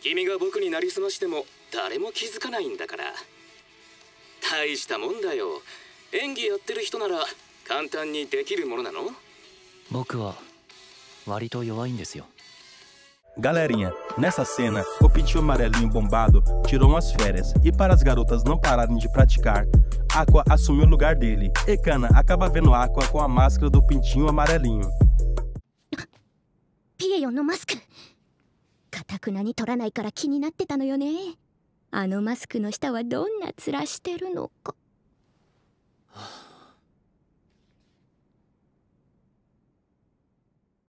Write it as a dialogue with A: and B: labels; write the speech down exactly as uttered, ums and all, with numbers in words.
A: 君が僕になりすましても誰も気づかないんだから。大したもんだよ。演技やってる人なら簡単にできるものなの？
B: 僕は割と弱いんですよ。
C: Galerinha, nessa cena, o pintinho amarelinho bombado tirou umas férias e para as garotas não pararem de praticar, Aqua assumiu o lugar dele e Kana acaba vendo Aqua com a máscara do pintinho amarelinho.
D: ピエヨンのマスク、かたくなに取らないから気になってたのよね。あのマスクの下はどんな面してるのか。